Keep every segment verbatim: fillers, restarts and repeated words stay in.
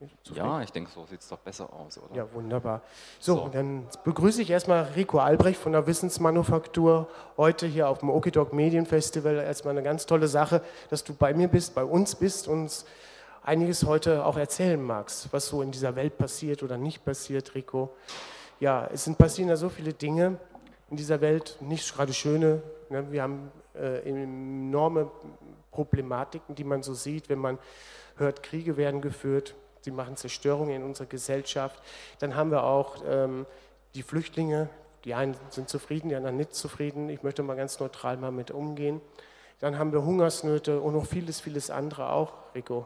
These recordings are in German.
Zufrieden? Ja, ich denke, so sieht es doch besser aus, oder? Ja, wunderbar. So, So. dann begrüße ich erstmal Rico Albrecht von der Wissensmanufaktur heute hier auf dem Okidok Medienfestival. Erstmal eine ganz tolle Sache, dass du bei mir bist, bei uns bist und uns einiges heute auch erzählen magst, was so in dieser Welt passiert oder nicht passiert, Rico. Ja, es sind passieren ja so viele Dinge in dieser Welt, nicht gerade schöne. Ne? Wir haben äh, enorme Problematiken, die man so sieht, wenn man hört, Kriege werden geführt. Sie machen Zerstörung in unserer Gesellschaft. Dann haben wir auch ähm, die Flüchtlinge. Die einen sind zufrieden, die anderen nicht zufrieden. Ich möchte mal ganz neutral mal mit umgehen. Dann haben wir Hungersnöte und noch vieles, vieles andere auch, Rico.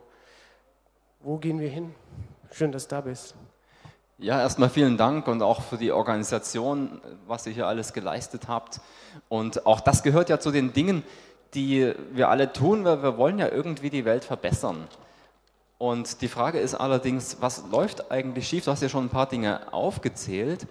Wo gehen wir hin? Schön, dass du da bist. Ja, erstmal vielen Dank und auch für die Organisation, was ihr hier alles geleistet habt. Und auch das gehört ja zu den Dingen, die wir alle tun, weil wir wollen ja irgendwie die Welt verbessern. Und die Frage ist allerdings, was läuft eigentlich schief? Du hast ja schon ein paar Dinge aufgezählt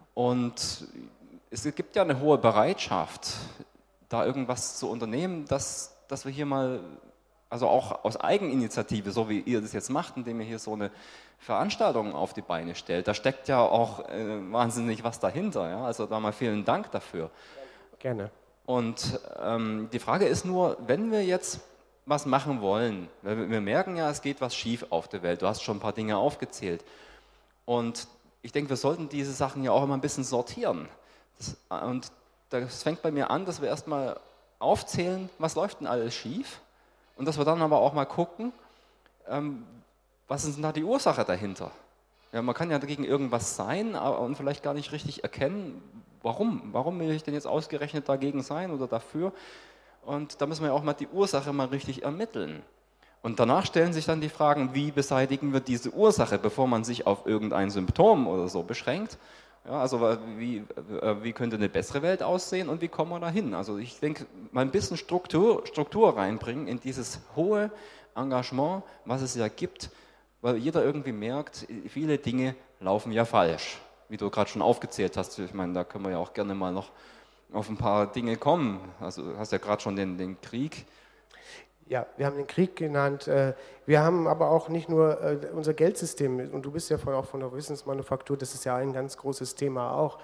und es gibt ja eine hohe Bereitschaft, da irgendwas zu unternehmen, dass, dass wir hier mal, also auch aus Eigeninitiative, so wie ihr das jetzt macht, indem ihr hier so eine Veranstaltung auf die Beine stellt, da steckt ja auch äh, wahnsinnig was dahinter. Ja? Also da mal vielen Dank dafür. Gerne. Und ähm, die Frage ist nur, wenn wir jetzt was machen wollen. Wir merken ja, es geht was schief auf der Welt. Du hast schon ein paar Dinge aufgezählt. Und ich denke, wir sollten diese Sachen ja auch immer ein bisschen sortieren. Das, und das fängt bei mir an, dass wir erstmal aufzählen, was läuft denn alles schief? Und dass wir dann aber auch mal gucken, ähm, was ist denn da die Ursache dahinter? Ja, man kann ja dagegen irgendwas sein und vielleicht gar nicht richtig erkennen, warum. Warum will ich denn jetzt ausgerechnet dagegen sein oder dafür? Und da müssen wir ja auch mal die Ursache mal richtig ermitteln. Und danach stellen sich dann die Fragen, wie beseitigen wir diese Ursache, bevor man sich auf irgendein Symptom oder so beschränkt. Ja, also wie, wie könnte eine bessere Welt aussehen und wie kommen wir da hin? Also ich denke, mal ein bisschen Struktur, Struktur reinbringen in dieses hohe Engagement, was es ja gibt, weil jeder irgendwie merkt, viele Dinge laufen ja falsch. Wie du gerade schon aufgezählt hast, ich meine, da können wir ja auch gerne mal noch auf ein paar Dinge kommen. Also du hast ja gerade schon den, den Krieg. Ja, wir haben den Krieg genannt. Wir haben aber auch nicht nur unser Geldsystem, und du bist ja auch von der Wissensmanufaktur, das ist ja ein ganz großes Thema auch.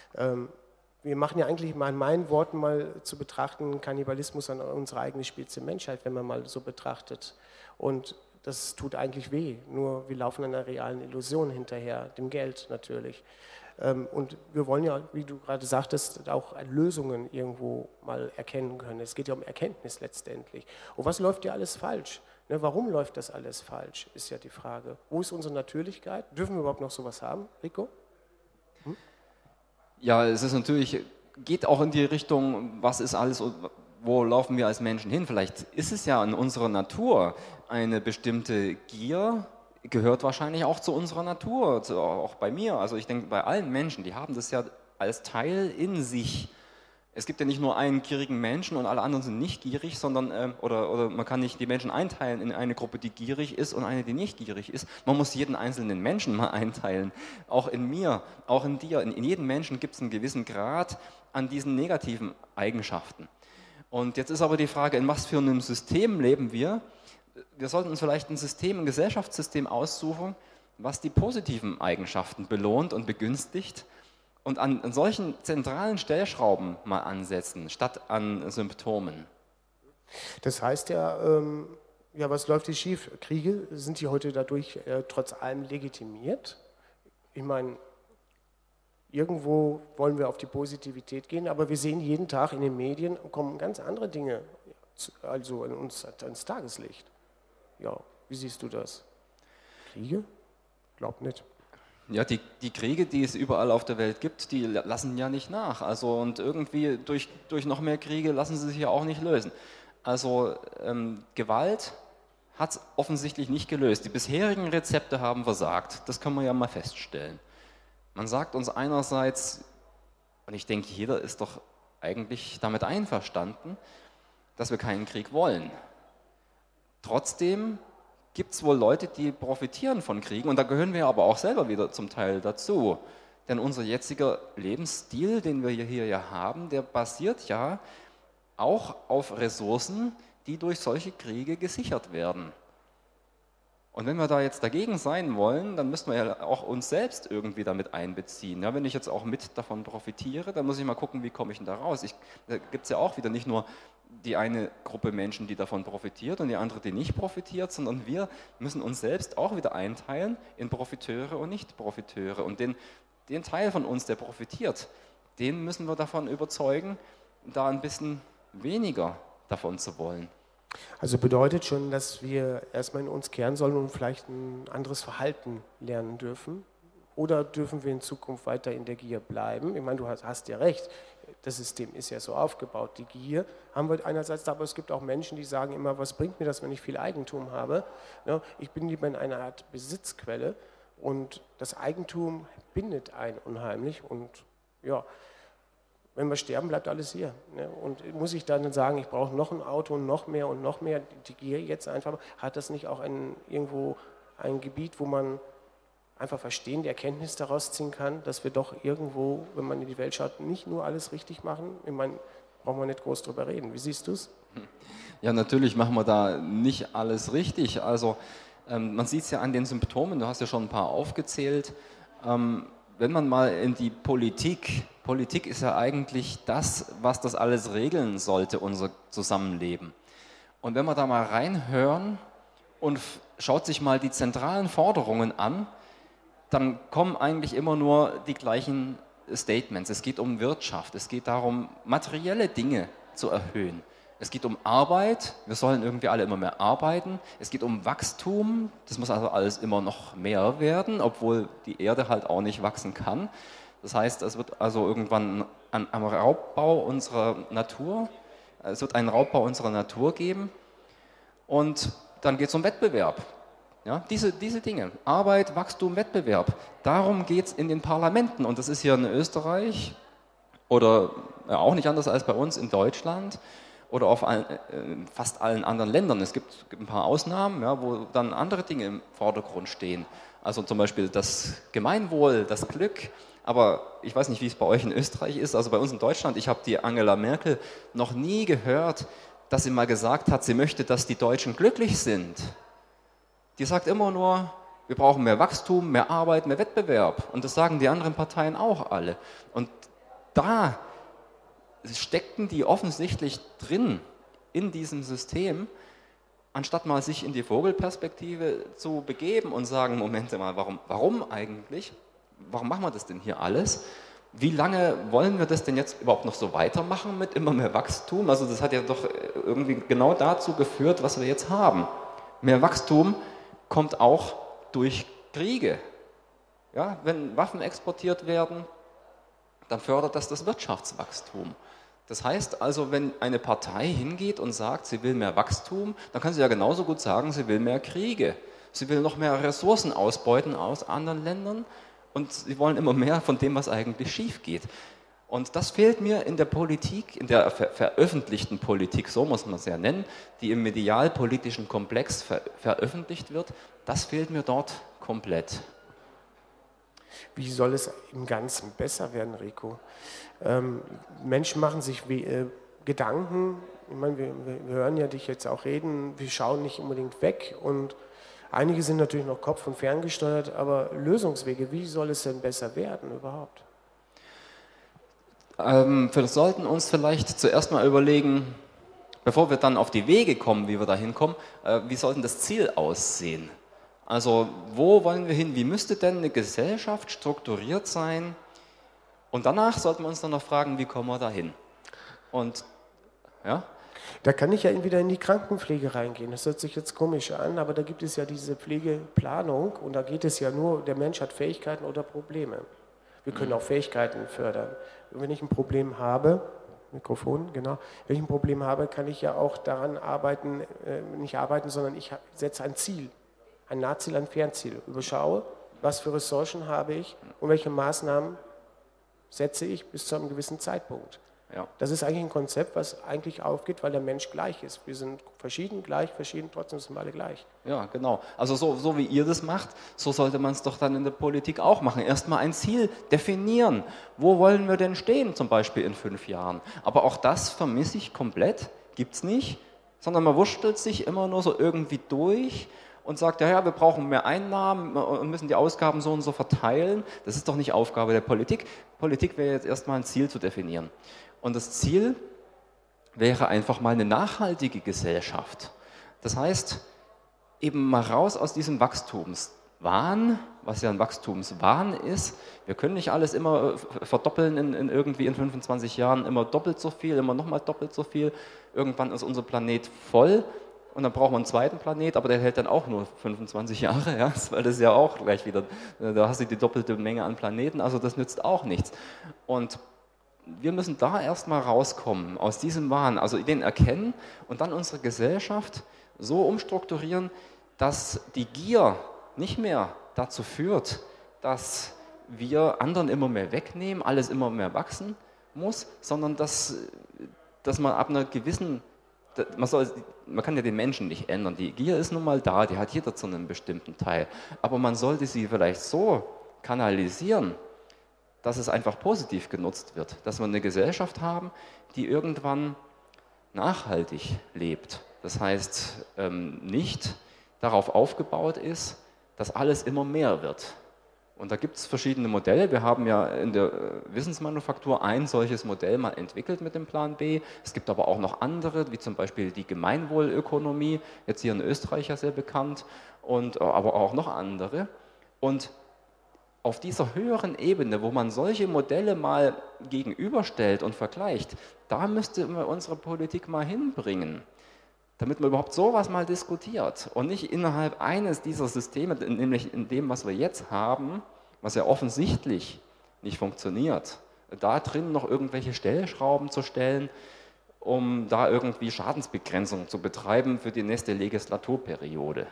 Wir machen ja eigentlich mal in meinen Worten mal zu betrachten Kannibalismus an unsere eigene Spezies Menschheit, wenn man mal so betrachtet. Und das tut eigentlich weh, nur wir laufen einer realen Illusion hinterher, dem Geld natürlich. Und wir wollen ja, wie du gerade sagtest, auch Lösungen irgendwo mal erkennen können. Es geht ja um Erkenntnis letztendlich. Und was läuft ja alles falsch? Ne, warum läuft das alles falsch, ist ja die Frage. Wo ist unsere Natürlichkeit? Dürfen wir überhaupt noch sowas haben, Rico? Hm? Ja, es ist natürlich, geht auch in die Richtung, was ist alles, wo laufen wir als Menschen hin? Vielleicht ist es ja in unserer Natur eine bestimmte Gier, gehört wahrscheinlich auch zu unserer Natur, zu, auch bei mir. Also ich denke, bei allen Menschen, die haben das ja als Teil in sich. Es gibt ja nicht nur einen gierigen Menschen und alle anderen sind nicht gierig, sondern, äh, oder, oder man kann nicht die Menschen einteilen in eine Gruppe, die gierig ist und eine, die nicht gierig ist. Man muss jeden einzelnen Menschen mal einteilen. Auch in mir, auch in dir. In, in jedem Menschen gibt es einen gewissen Grad an diesen negativen Eigenschaften. Und jetzt ist aber die Frage, in was für einem System leben wir? Wir sollten uns vielleicht ein System, ein Gesellschaftssystem aussuchen, was die positiven Eigenschaften belohnt und begünstigt und an, an solchen zentralen Stellschrauben mal ansetzen, statt an Symptomen. Das heißt ja, ähm, ja, was läuft hier schief? Kriege, sind die heute dadurch äh, trotz allem legitimiert? Ich meine, irgendwo wollen wir auf die Positivität gehen, aber wir sehen jeden Tag in den Medien, kommen ganz andere Dinge also in uns ans Tageslicht. Ja, wie siehst du das? Kriege? Glaub nicht. Ja, die, die Kriege, die es überall auf der Welt gibt, die lassen ja nicht nach. Also und irgendwie durch, durch noch mehr Kriege lassen sie sich ja auch nicht lösen. Also ähm, Gewalt hat es offensichtlich nicht gelöst. Die bisherigen Rezepte haben versagt. Das kann man ja mal feststellen. Man sagt uns einerseits, und ich denke, jeder ist doch eigentlich damit einverstanden, dass wir keinen Krieg wollen. Trotzdem gibt es wohl Leute, die profitieren von Kriegen und da gehören wir aber auch selber wieder zum Teil dazu. Denn unser jetziger Lebensstil, den wir hier ja haben, der basiert ja auch auf Ressourcen, die durch solche Kriege gesichert werden. Und wenn wir da jetzt dagegen sein wollen, dann müssen wir ja auch uns selbst irgendwie damit einbeziehen. Ja, wenn ich jetzt auch mit davon profitiere, dann muss ich mal gucken, wie komme ich denn da raus. Ich, da gibt es ja auch wieder nicht nur die eine Gruppe Menschen, die davon profitiert und die andere, die nicht profitiert, sondern wir müssen uns selbst auch wieder einteilen in Profiteure und Nicht-Profiteure. Und den, den Teil von uns, der profitiert, den müssen wir davon überzeugen, da ein bisschen weniger davon zu wollen. Also bedeutet schon, dass wir erstmal in uns kehren sollen und vielleicht ein anderes Verhalten lernen dürfen? Oder dürfen wir in Zukunft weiter in der Gier bleiben? Ich meine, du hast, hast ja recht, das System ist ja so aufgebaut. Die Gier haben wir einerseits, aber es gibt auch Menschen, die sagen immer, was bringt mir das, wenn ich viel Eigentum habe? Ja, ich bin lieber in einer Art Besitzquelle und das Eigentum bindet einen unheimlich und ja, wenn wir sterben, bleibt alles hier. Ne? Und muss ich dann sagen, ich brauche noch ein Auto und noch mehr und noch mehr, die Gier jetzt einfach, hat das nicht auch ein, irgendwo ein Gebiet, wo man einfach verstehen, die Erkenntnis daraus ziehen kann, dass wir doch irgendwo, wenn man in die Welt schaut, nicht nur alles richtig machen? Ich meine, brauchen wir nicht groß drüber reden. Wie siehst du es? Ja, natürlich machen wir da nicht alles richtig. Also ähm, man sieht es ja an den Symptomen, du hast ja schon ein paar aufgezählt. Ähm, wenn man mal in die Politik, Politik ist ja eigentlich das, was das alles regeln sollte, unser Zusammenleben. Und wenn wir da mal reinhören und schaut sich mal die zentralen Forderungen an, dann kommen eigentlich immer nur die gleichen Statements. Es geht um Wirtschaft, es geht darum, materielle Dinge zu erhöhen. Es geht um Arbeit, wir sollen irgendwie alle immer mehr arbeiten. Es geht um Wachstum, das muss also alles immer noch mehr werden, obwohl die Erde halt auch nicht wachsen kann. Das heißt, es wird also irgendwann an, am Raubbau unserer Natur, es wird einen Raubbau unserer Natur geben und dann geht es um Wettbewerb. Ja, diese, diese Dinge, Arbeit, Wachstum, Wettbewerb, darum geht es in den Parlamenten und das ist hier in Österreich oder ja, auch nicht anders als bei uns in Deutschland oder auf allen, äh, fast allen anderen Ländern. Es gibt, gibt ein paar Ausnahmen, ja, wo dann andere Dinge im Vordergrund stehen. Also zum Beispiel das Gemeinwohl, das Glück. Aber ich weiß nicht, wie es bei euch in Österreich ist. Also bei uns in Deutschland, ich habe die Angela Merkel noch nie gehört, dass sie mal gesagt hat, sie möchte, dass die Deutschen glücklich sind. Die sagt immer nur, wir brauchen mehr Wachstum, mehr Arbeit, mehr Wettbewerb. Und das sagen die anderen Parteien auch alle. Und da steckten die offensichtlich drin in diesem System, anstatt mal sich in die Vogelperspektive zu begeben und sagen, Moment mal, warum, warum eigentlich? Warum machen wir das denn hier alles? Wie lange wollen wir das denn jetzt überhaupt noch so weitermachen mit immer mehr Wachstum? Also das hat ja doch irgendwie genau dazu geführt, was wir jetzt haben. Mehr Wachstum kommt auch durch Kriege. Ja, wenn Waffen exportiert werden, dann fördert das das Wirtschaftswachstum. Das heißt also, wenn eine Partei hingeht und sagt, sie will mehr Wachstum, dann kann sie ja genauso gut sagen, sie will mehr Kriege. Sie will noch mehr Ressourcen ausbeuten aus anderen Ländern und sie wollen immer mehr von dem, was eigentlich schief geht. Und das fehlt mir in der Politik, in der ver veröffentlichten Politik, so muss man es ja nennen, die im medialpolitischen Komplex ver veröffentlicht wird, das fehlt mir dort komplett. Wie soll es im Ganzen besser werden, Rico? Ähm, Menschen machen sich wie, äh, Gedanken, ich meine, wir, wir hören ja dich jetzt auch reden, wir schauen nicht unbedingt weg und einige sind natürlich noch kopf- und ferngesteuert, aber Lösungswege, wie soll es denn besser werden überhaupt? Ähm, wir sollten uns vielleicht zuerst mal überlegen, bevor wir dann auf die Wege kommen, wie wir da hinkommen, äh, wie sollte das Ziel aussehen? Also wo wollen wir hin? Wie müsste denn eine Gesellschaft strukturiert sein? Und danach sollten wir uns dann noch fragen, wie kommen wir da hin? Und ja? Da kann ich ja wieder in die Krankenpflege reingehen. Das hört sich jetzt komisch an, aber da gibt es ja diese Pflegeplanung und da geht es ja nur, der Mensch hat Fähigkeiten oder Probleme. Wir können auch Fähigkeiten fördern. Und wenn ich ein Problem habe, Mikrofon, genau, wenn ich ein Problem habe, kann ich ja auch daran arbeiten, äh, nicht arbeiten, sondern ich setze ein Ziel, ein Nahziel, ein Fernziel. Überschaue, was für Ressourcen habe ich und welche Maßnahmen setze ich bis zu einem gewissen Zeitpunkt. Ja. Das ist eigentlich ein Konzept, was eigentlich aufgeht, weil der Mensch gleich ist. Wir sind verschieden, gleich, verschieden, trotzdem sind wir alle gleich. Ja, genau. Also so, so wie ihr das macht, so sollte man es doch dann in der Politik auch machen. Erstmal ein Ziel definieren. Wo wollen wir denn stehen, zum Beispiel in fünf Jahren? Aber auch das vermisse ich komplett, gibt es nicht, sondern man wurschtelt sich immer nur so irgendwie durch. Und und sagt, ja, ja, wir brauchen mehr Einnahmen und müssen die Ausgaben so und so verteilen. Das ist doch nicht Aufgabe der Politik. Politik wäre jetzt erstmal ein Ziel zu definieren. Und das Ziel wäre einfach mal eine nachhaltige Gesellschaft. Das heißt, eben mal raus aus diesem Wachstumswahn, was ja ein Wachstumswahn ist. Wir können nicht alles immer verdoppeln in, in irgendwie in fünfundzwanzig Jahren, immer doppelt so viel, immer nochmal doppelt so viel. Irgendwann ist unser Planet voll und dann brauchen wir einen zweiten Planet, aber der hält dann auch nur fünfundzwanzig Jahre, ja? Weil das ist ja auch gleich wieder, da hast du die doppelte Menge an Planeten, also das nützt auch nichts. Und wir müssen da erstmal rauskommen, aus diesem Wahn, also den erkennen und dann unsere Gesellschaft so umstrukturieren, dass die Gier nicht mehr dazu führt, dass wir anderen immer mehr wegnehmen, alles immer mehr wachsen muss, sondern dass, dass man ab einer gewissen, man, soll, man kann ja den Menschen nicht ändern, die Gier ist nun mal da, die hat jeder zu einem bestimmten Teil, aber man sollte sie vielleicht so kanalisieren, dass es einfach positiv genutzt wird, dass wir eine Gesellschaft haben, die irgendwann nachhaltig lebt. Das heißt, ähm, nicht darauf aufgebaut ist, dass alles immer mehr wird. Und da gibt es verschiedene Modelle. Wir haben ja in der Wissensmanufaktur ein solches Modell mal entwickelt mit dem Plan B. Es gibt aber auch noch andere, wie zum Beispiel die Gemeinwohlökonomie, jetzt hier in Österreich ja sehr bekannt, und, aber auch noch andere. Und auf dieser höheren Ebene, wo man solche Modelle mal gegenüberstellt und vergleicht, da müsste man unsere Politik mal hinbringen, damit man überhaupt sowas mal diskutiert und nicht innerhalb eines dieser Systeme, nämlich in dem, was wir jetzt haben, was ja offensichtlich nicht funktioniert, da drin noch irgendwelche Stellschrauben zu stellen, um da irgendwie Schadensbegrenzung zu betreiben für die nächste Legislaturperiode.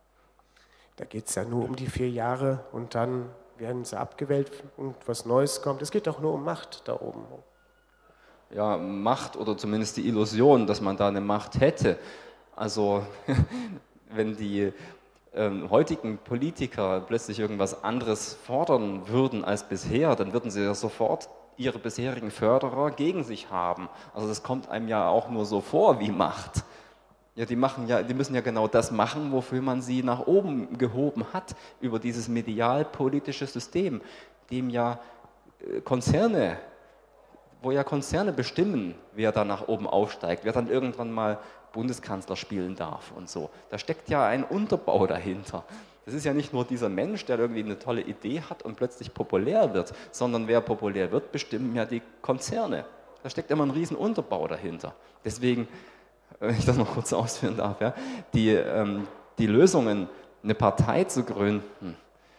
Da geht es ja nur um die vier Jahre und dann werden sie abgewählt und was Neues kommt. Es geht doch nur um Macht da oben. Ja, Macht oder zumindest die Illusion, dass man da eine Macht hätte. Also wenn die ähm, heutigen Politiker plötzlich irgendwas anderes fordern würden als bisher, dann würden sie ja sofort ihre bisherigen Förderer gegen sich haben. Also das kommt einem ja auch nur so vor wie Macht. Ja, die machen ja, die müssen ja genau das machen, wofür man sie nach oben gehoben hat, über dieses medial-politische System, dem ja Konzerne, wo ja Konzerne bestimmen, wer da nach oben aufsteigt, wer dann irgendwann mal Bundeskanzler spielen darf und so. Da steckt ja ein Unterbau dahinter. Das ist ja nicht nur dieser Mensch, der irgendwie eine tolle Idee hat und plötzlich populär wird, sondern wer populär wird, bestimmen ja die Konzerne. Da steckt immer ein riesen Unterbau dahinter. Deswegen, wenn ich das noch kurz ausführen darf, ja, die, ähm, die Lösungen, eine Partei zu gründen,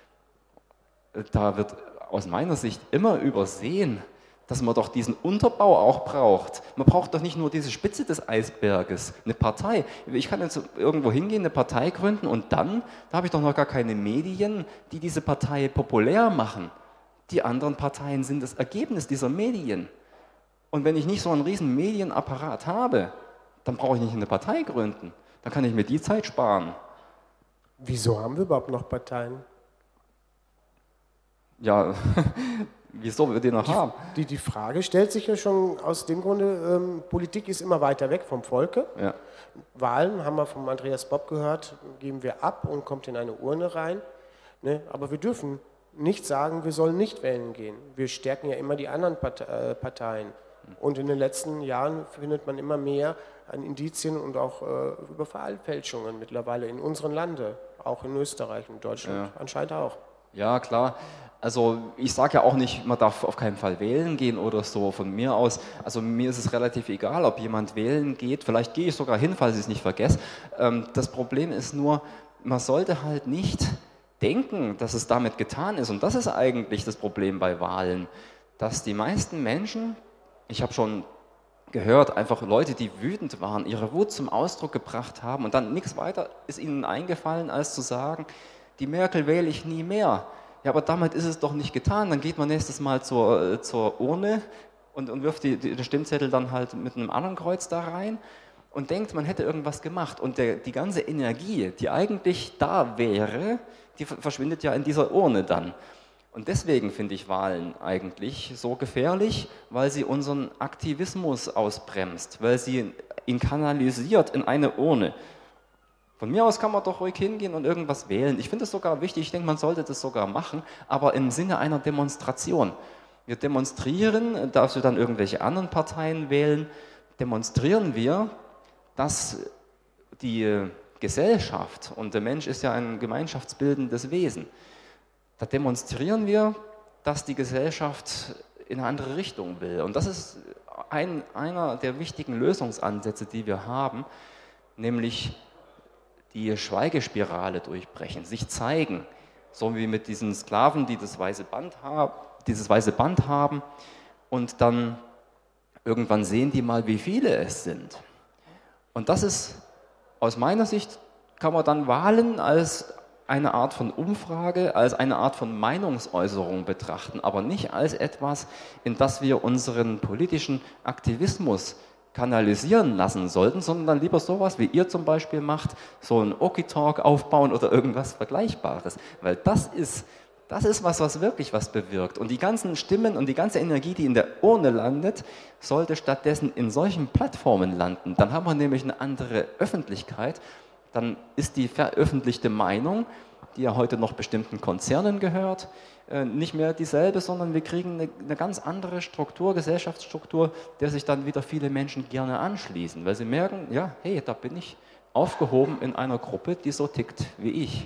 da wird aus meiner Sicht immer übersehen, dass man doch diesen Unterbau auch braucht. Man braucht doch nicht nur diese Spitze des Eisberges, eine Partei. Ich kann jetzt irgendwo hingehen, eine Partei gründen und dann, da habe ich doch noch gar keine Medien, die diese Partei populär machen. Die anderen Parteien sind das Ergebnis dieser Medien. Und wenn ich nicht so einen riesen Medienapparat habe, dann brauche ich nicht eine Partei gründen. Dann kann ich mir die Zeit sparen. Wieso haben wir überhaupt noch Parteien? Ja, wieso wir die noch die, haben? Die, die Frage stellt sich ja schon aus dem Grunde, ähm, Politik ist immer weiter weg vom Volke. Ja. Wahlen, haben wir von Andreas Bob gehört, geben wir ab und kommt in eine Urne rein. Ne? Aber wir dürfen nicht sagen, wir sollen nicht wählen gehen. Wir stärken ja immer die anderen Parteien. Und in den letzten Jahren findet man immer mehr an Indizien und auch äh, über Wahlfälschungen mittlerweile in unserem Lande, auch in Österreich und Deutschland ja. Anscheinend auch. Ja, klar. Also ich sage ja auch nicht, man darf auf keinen Fall wählen gehen oder so von mir aus. Also mir ist es relativ egal, ob jemand wählen geht. Vielleicht gehe ich sogar hin, falls ich es nicht vergesse. Ähm, das Problem ist nur, man sollte halt nicht denken, dass es damit getan ist. Und das ist eigentlich das Problem bei Wahlen, dass die meisten Menschen, ich habe schon gehört, einfach Leute, die wütend waren, ihre Wut zum Ausdruck gebracht haben und dann nichts weiter ist ihnen eingefallen, als zu sagen, die Merkel wähle ich nie mehr. Ja, aber damit ist es doch nicht getan. Dann geht man nächstes Mal zur, zur Urne und, und wirft die, die, den Stimmzettel dann halt mit einem anderen Kreuz da rein und denkt, man hätte irgendwas gemacht. Und der, die ganze Energie, die eigentlich da wäre, die verschwindet ja in dieser Urne dann. Und deswegen finde ich Wahlen eigentlich so gefährlich, weil sie unseren Aktivismus ausbremst, weil sie ihn kanalisiert in eine Urne. Von mir aus kann man doch ruhig hingehen und irgendwas wählen. Ich finde es sogar wichtig, ich denke, man sollte das sogar machen, aber im Sinne einer Demonstration. Wir demonstrieren, darfst du dann irgendwelche anderen Parteien wählen, demonstrieren wir, dass die Gesellschaft, und der Mensch ist ja ein gemeinschaftsbildendes Wesen, da demonstrieren wir, dass die Gesellschaft in eine andere Richtung will. Und das ist ein, einer der wichtigen Lösungsansätze, die wir haben, nämlich die Schweigespirale durchbrechen, sich zeigen, so wie mit diesen Sklaven, die das weiße Band haben, dieses weiße Band haben, und dann irgendwann sehen die mal, wie viele es sind. Und das ist, aus meiner Sicht, kann man dann Wahlen als eine Art von Umfrage, als eine Art von Meinungsäußerung betrachten, aber nicht als etwas, in das wir unseren politischen Aktivismus kanalisieren lassen sollten, sondern dann lieber sowas, wie ihr zum Beispiel macht, so ein Oki-Talk aufbauen oder irgendwas Vergleichbares. Weil das ist, das ist was, was wirklich was bewirkt. Und die ganzen Stimmen und die ganze Energie, die in der Urne landet, sollte stattdessen in solchen Plattformen landen. Dann haben wir nämlich eine andere Öffentlichkeit. Dann ist die veröffentlichte Meinung, die ja heute noch bestimmten Konzernen gehört, nicht mehr dieselbe, sondern wir kriegen eine, eine ganz andere Struktur, Gesellschaftsstruktur, der sich dann wieder viele Menschen gerne anschließen, weil sie merken, ja, hey, da bin ich aufgehoben in einer Gruppe, die so tickt wie ich.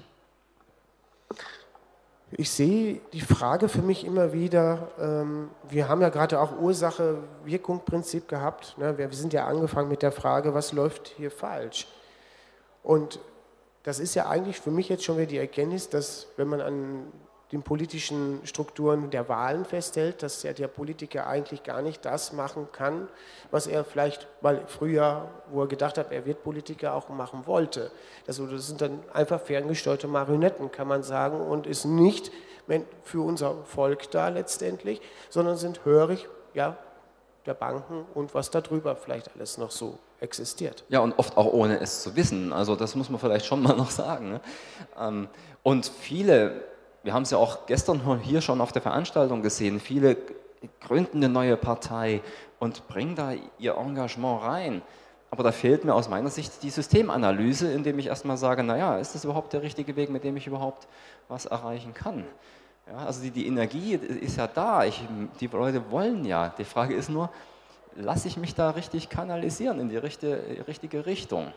Ich sehe die Frage für mich immer wieder, ähm, wir haben ja gerade auch Ursache-Wirkung-Prinzip gehabt, ne? Wir sind ja angefangen mit der Frage, was läuft hier falsch? Und das ist ja eigentlich für mich jetzt schon wieder die Erkenntnis, dass wenn man an den politischen Strukturen der Wahlen festhält, dass ja der Politiker eigentlich gar nicht das machen kann, was er vielleicht mal früher, wo er gedacht hat, er wird Politiker, auch machen wollte. Das, das sind dann einfach ferngesteuerte Marionetten, kann man sagen, und ist nicht für unser Volk da letztendlich, sondern sind hörig, ja, der Banken und was darüber vielleicht alles noch so existiert. Ja, und oft auch ohne es zu wissen. Also das muss man vielleicht schon mal noch sagen. Ne? Und viele, wir haben es ja auch gestern hier schon auf der Veranstaltung gesehen, viele gründen eine neue Partei und bringen da ihr Engagement rein. Aber da fehlt mir aus meiner Sicht die Systemanalyse, indem ich erstmal sage, naja, ist das überhaupt der richtige Weg, mit dem ich überhaupt was erreichen kann? Ja, also die, die Energie ist ja da, ich, die Leute wollen ja. Die Frage ist nur, lasse ich mich da richtig kanalisieren in die richtige, richtige Richtung?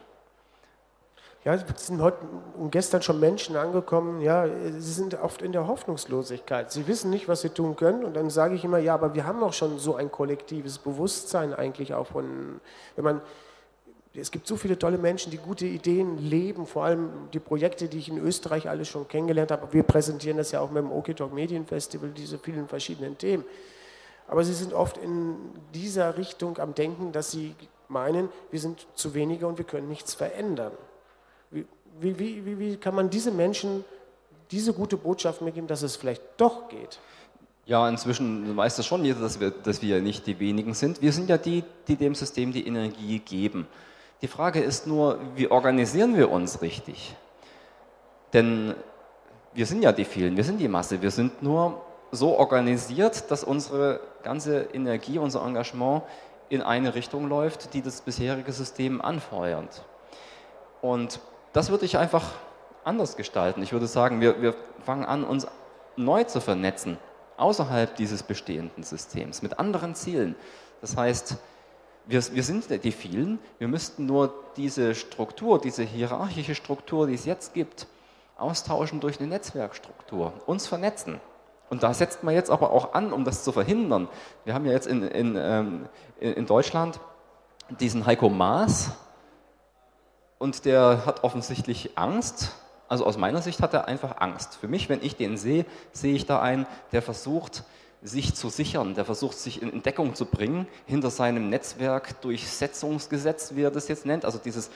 Ja, es sind heute und gestern schon Menschen angekommen, ja, sie sind oft in der Hoffnungslosigkeit. Sie wissen nicht, was sie tun können, und dann sage ich immer, ja, aber wir haben auch schon so ein kollektives Bewusstsein eigentlich auch von, wenn man, es gibt so viele tolle Menschen, die gute Ideen leben, vor allem die Projekte, die ich in Österreich alle schon kennengelernt habe. Wir präsentieren das ja auch mit dem Oki-Talk Medienfestival, diese vielen verschiedenen Themen. Aber sie sind oft in dieser Richtung am Denken, dass sie meinen, wir sind zu wenige und wir können nichts verändern. Wie, wie, wie, wie kann man diese Menschen diese gute Botschaft mitgeben, dass es vielleicht doch geht? Ja, inzwischen weiß das schon jeder, dass wir, dass wir nicht die wenigen sind. Wir sind ja die, die dem System die Energie geben. Die Frage ist nur, wie organisieren wir uns richtig? Denn wir sind ja die vielen, wir sind die Masse, wir sind nur so organisiert, dass unsere ganze Energie, unser Engagement in eine Richtung läuft, die das bisherige System anfeuert. Und das würde ich einfach anders gestalten. Ich würde sagen, wir, wir fangen an, uns neu zu vernetzen, außerhalb dieses bestehenden Systems, mit anderen Zielen. Das heißt, wir, wir sind die vielen, wir müssten nur diese Struktur, diese hierarchische Struktur, die es jetzt gibt, austauschen durch eine Netzwerkstruktur, uns vernetzen. Und da setzt man jetzt aber auch an, um das zu verhindern. Wir haben ja jetzt in, in, ähm, in Deutschland diesen Heiko Maas, und der hat offensichtlich Angst. Also aus meiner Sicht hat er einfach Angst. Für mich, wenn ich den sehe, sehe ich da einen, der versucht, sich zu sichern, der versucht, sich in Deckung zu bringen hinter seinem Netzwerkdurchsetzungsgesetz, wie er das jetzt nennt, also dieses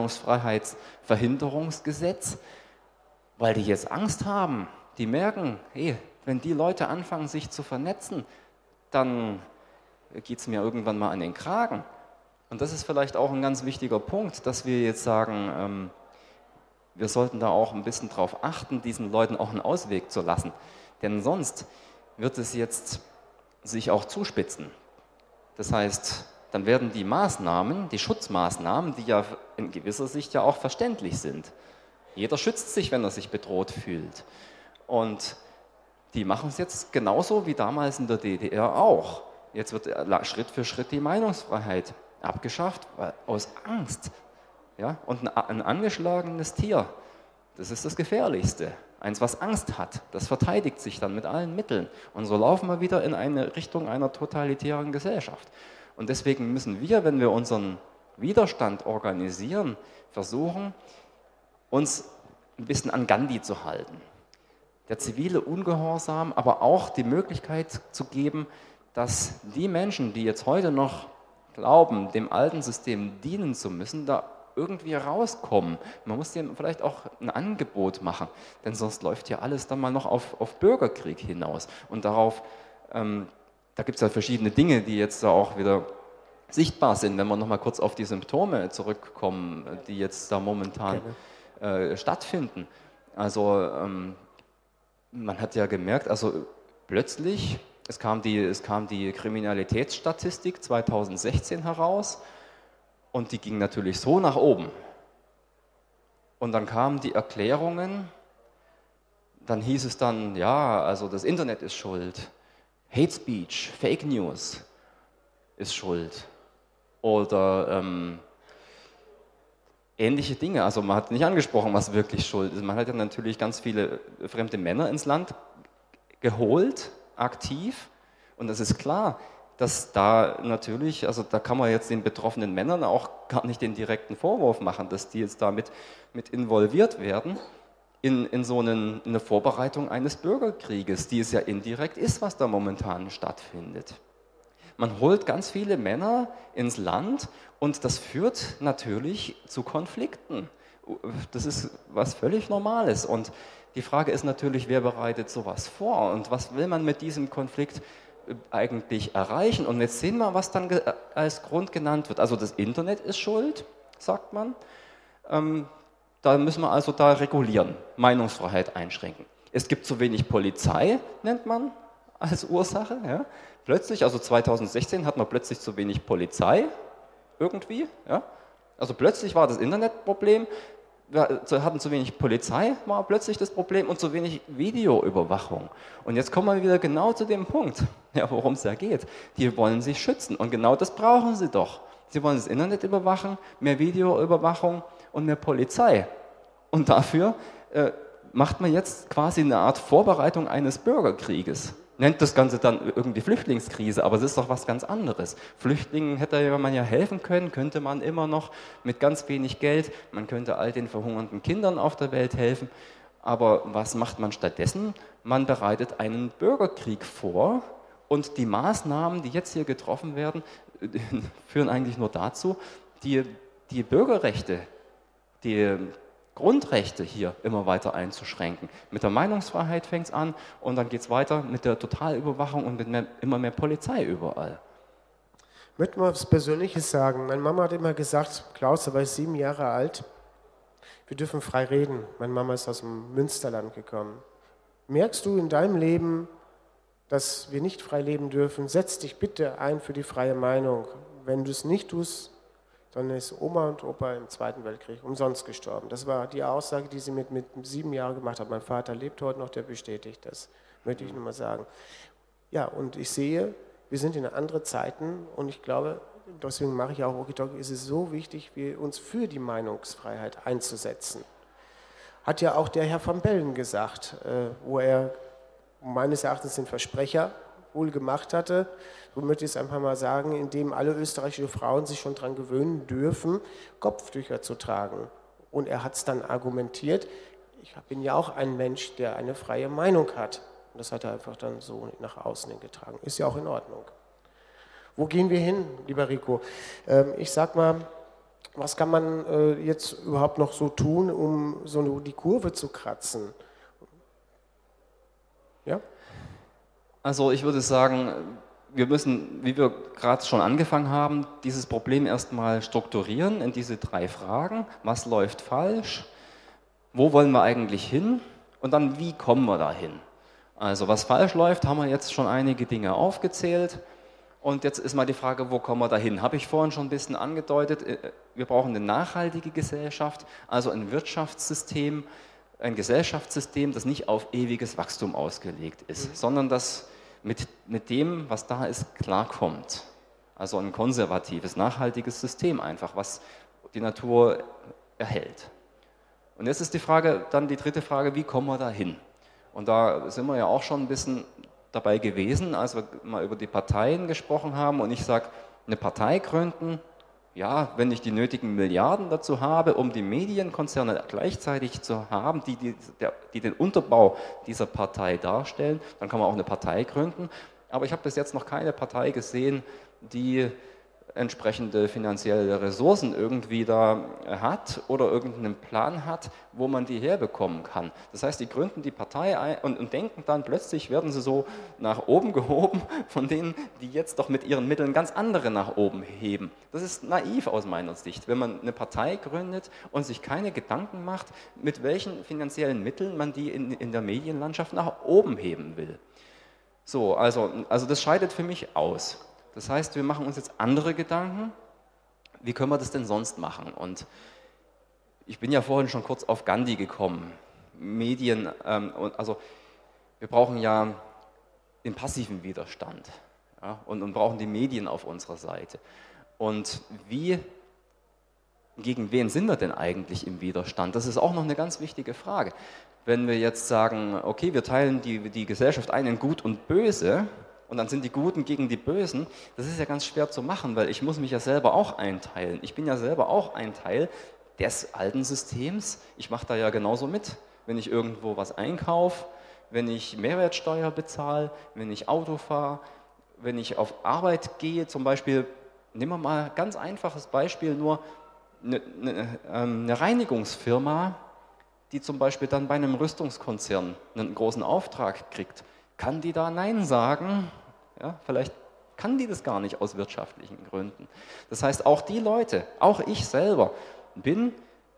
Meinungsfreiheitsverhinderungsgesetz, weil die jetzt Angst haben. Die merken, hey, wenn die Leute anfangen, sich zu vernetzen, dann geht es mir irgendwann mal an den Kragen. Und das ist vielleicht auch ein ganz wichtiger Punkt, dass wir jetzt sagen, ähm, wir sollten da auch ein bisschen drauf achten, diesen Leuten auch einen Ausweg zu lassen. Denn sonst wird es jetzt sich auch zuspitzen. Das heißt, dann werden die Maßnahmen, die Schutzmaßnahmen, die ja in gewisser Sicht ja auch verständlich sind. Jeder schützt sich, wenn er sich bedroht fühlt. Und die machen es jetzt genauso wie damals in der D D R auch. Jetzt wird Schritt für Schritt die Meinungsfreiheit abgeschafft, weil aus Angst. Ja? Und ein, ein angeschlagenes Tier, das ist das Gefährlichste. Eins, was Angst hat, das verteidigt sich dann mit allen Mitteln. Und so laufen wir wieder in eine Richtung einer totalitären Gesellschaft. Und deswegen müssen wir, wenn wir unseren Widerstand organisieren, versuchen, uns ein bisschen an Gandhi zu halten. Der zivile Ungehorsam, aber auch die Möglichkeit zu geben, dass die Menschen, die jetzt heute noch glauben, dem alten System dienen zu müssen, da irgendwie rauskommen. Man muss denen vielleicht auch ein Angebot machen, denn sonst läuft hier alles dann mal noch auf, auf Bürgerkrieg hinaus. Und darauf, ähm, da gibt es ja verschiedene Dinge, die jetzt da auch wieder sichtbar sind, wenn wir nochmal kurz auf die Symptome zurückkommen, die jetzt da momentan äh, stattfinden. Also ähm, man hat ja gemerkt, also plötzlich, es kam die, es kam die Kriminalitätsstatistik zweitausendsechzehn heraus, und die ging natürlich so nach oben. Und dann kamen die Erklärungen, dann hieß es dann, ja, also das Internet ist schuld, Hate Speech, Fake News ist schuld. Oder ähm, ähnliche Dinge. Also man hat nicht angesprochen, was wirklich schuld ist. Man hat ja natürlich ganz viele fremde Männer ins Land geholt, aktiv. Und das ist klar, dass da natürlich, also da kann man jetzt den betroffenen Männern auch gar nicht den direkten Vorwurf machen, dass die jetzt damit mit involviert werden in, in so einen, in eine Vorbereitung eines Bürgerkrieges, die es ja indirekt ist, was da momentan stattfindet. Man holt ganz viele Männer ins Land und das führt natürlich zu Konflikten. Das ist was völlig Normales. Und die Frage ist natürlich, wer bereitet sowas vor und was will man mit diesem Konflikt eigentlich erreichen? Und jetzt sehen wir, was dann als Grund genannt wird. Also das Internet ist schuld, sagt man. Ähm, da müssen wir also da regulieren, Meinungsfreiheit einschränken. Es gibt zu wenig Polizei, nennt man als Ursache. Ja. Plötzlich, also zweitausendsechzehn hat man plötzlich zu wenig Polizei, irgendwie. Ja. Also plötzlich war das Internetproblem, wir hatten zu wenig Polizei, war plötzlich das Problem, und zu wenig Videoüberwachung. Und jetzt kommen wir wieder genau zu dem Punkt, ja, worum es ja geht. Die wollen sich schützen und genau das brauchen sie doch. Sie wollen das Internet überwachen, mehr Videoüberwachung und mehr Polizei. Und dafür äh, macht man jetzt quasi eine Art Vorbereitung eines Bürgerkrieges. Nennt das Ganze dann irgendwie Flüchtlingskrise, aber es ist doch was ganz anderes. Flüchtlingen hätte man ja helfen können, könnte man immer noch mit ganz wenig Geld, man könnte all den verhungernden Kindern auf der Welt helfen, aber was macht man stattdessen? Man bereitet einen Bürgerkrieg vor und die Maßnahmen, die jetzt hier getroffen werden, führen eigentlich nur dazu, die, die Bürgerrechte, die Grundrechte hier immer weiter einzuschränken. Mit der Meinungsfreiheit fängt es an und dann geht es weiter mit der Totalüberwachung und mit mehr, immer mehr Polizei überall. Ich möchte mal was Persönliches sagen. Meine Mama hat immer gesagt, Klaus, da war ich sieben Jahre alt, wir dürfen frei reden. Meine Mama ist aus dem Münsterland gekommen. Merkst du in deinem Leben, dass wir nicht frei leben dürfen? Setz dich bitte ein für die freie Meinung. Wenn du es nicht tust, dann ist Oma und Opa im Zweiten Weltkrieg umsonst gestorben. Das war die Aussage, die sie mit, mit sieben Jahren gemacht hat. Mein Vater lebt heute noch, der bestätigt das, möchte ich nur mal sagen. Ja, und ich sehe, wir sind in andere Zeiten und ich glaube, deswegen mache ich auch Okitok, ist es so wichtig, wir uns für die Meinungsfreiheit einzusetzen. Hat ja auch der Herr van Bellen gesagt, äh, wo er meines Erachtens den Versprecher wohl gemacht hatte, so möchte ich es einfach mal sagen, indem alle österreichischen Frauen sich schon daran gewöhnen dürfen, Kopftücher zu tragen. Und er hat es dann argumentiert, ich bin ja auch ein Mensch, der eine freie Meinung hat. Und das hat er einfach dann so nach außen hin getragen. Ist ja auch in Ordnung. Wo gehen wir hin, lieber Rico? Ähm, ich sag mal, was kann man äh, jetzt überhaupt noch so tun, um so eine, die Kurve zu kratzen? Ja? Also ich würde sagen, wir müssen, wie wir gerade schon angefangen haben, dieses Problem erstmal strukturieren in diese drei Fragen. Was läuft falsch? Wo wollen wir eigentlich hin? Und dann, wie kommen wir dahin? Also was falsch läuft, haben wir jetzt schon einige Dinge aufgezählt. Und jetzt ist mal die Frage, wo kommen wir dahin? Habe ich vorhin schon ein bisschen angedeutet, wir brauchen eine nachhaltige Gesellschaft, also ein Wirtschaftssystem, ein Gesellschaftssystem, das nicht auf ewiges Wachstum ausgelegt ist, mhm. sondern das mit, mit dem, was da ist, klarkommt. Also ein konservatives, nachhaltiges System einfach, was die Natur erhält. Und jetzt ist die Frage, dann die dritte Frage, wie kommen wir da hin? Und da sind wir ja auch schon ein bisschen dabei gewesen, als wir mal über die Parteien gesprochen haben und ich sage, eine Partei gründen, ja, wenn ich die nötigen Milliarden dazu habe, um die Medienkonzerne gleichzeitig zu haben, die, die, der, die den Unterbau dieser Partei darstellen, dann kann man auch eine Partei gründen. Aber ich habe bis jetzt noch keine Partei gesehen, die entsprechende finanzielle Ressourcen irgendwie da hat oder irgendeinen Plan hat, wo man die herbekommen kann. Das heißt, die gründen die Partei ein und, und denken dann, plötzlich werden sie so nach oben gehoben von denen, die jetzt doch mit ihren Mitteln ganz andere nach oben heben. Das ist naiv aus meiner Sicht, wenn man eine Partei gründet und sich keine Gedanken macht, mit welchen finanziellen Mitteln man die in, in der Medienlandschaft nach oben heben will. So, also, also das scheidet für mich aus. Das heißt, wir machen uns jetzt andere Gedanken, wie können wir das denn sonst machen? Und ich bin ja vorhin schon kurz auf Gandhi gekommen. Medien, ähm, also wir brauchen ja den passiven Widerstand, ja, und, und brauchen die Medien auf unserer Seite. Und wie, gegen wen sind wir denn eigentlich im Widerstand? Das ist auch noch eine ganz wichtige Frage. Wenn wir jetzt sagen, okay, wir teilen die, die Gesellschaft ein in Gut und Böse, und dann sind die Guten gegen die Bösen, das ist ja ganz schwer zu machen, weil ich muss mich ja selber auch einteilen. Ich bin ja selber auch ein Teil des alten Systems. Ich mache da ja genauso mit, wenn ich irgendwo was einkaufe, wenn ich Mehrwertsteuer bezahle, wenn ich Auto fahre, wenn ich auf Arbeit gehe, zum Beispiel, nehmen wir mal ein ganz einfaches Beispiel, nur eine, eine, eine Reinigungsfirma, die zum Beispiel dann bei einem Rüstungskonzern einen großen Auftrag kriegt. Kann die da Nein sagen? Ja, vielleicht kann die das gar nicht aus wirtschaftlichen Gründen. Das heißt, auch die Leute, auch ich selber, bin